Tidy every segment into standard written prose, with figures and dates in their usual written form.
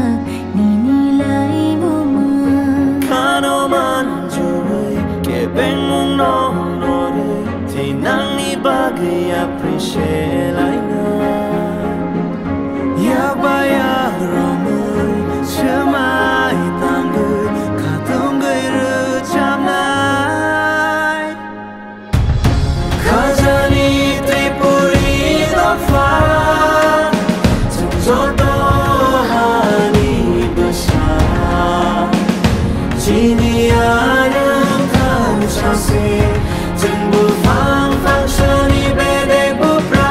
nini lai buma Kano man joy ke bengung no nore thì nang ni bagay appreciate lai na ya ba ya romai chamai tangai khatung gai ru cham lai khajani tripuri da fa chung to hani basa chini aram kan chase jengbu phang phang shani bede bupra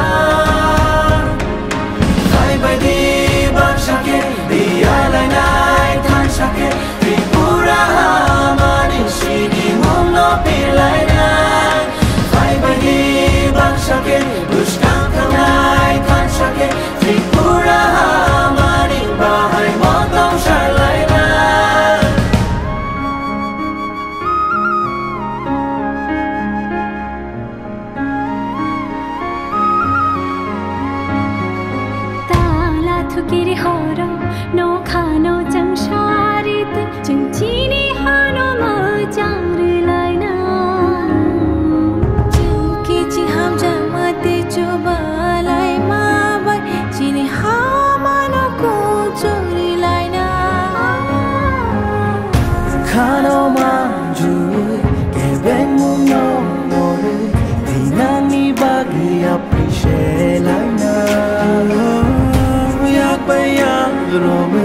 kai bai di bak shake di alai nai kan shake tripura mani shini mom no pilai na kai bai di bak shake bushkan kanai kan shake tripura mani bahai mon dong sharlai na thukiri horo no khano changsarit chini hano ma changri laina chuki chi ham jamate chubalai ma bai chini hamano ko chori laina khano ma ju ke bengu no nore dinani bagi appreciate laina yak bayang rome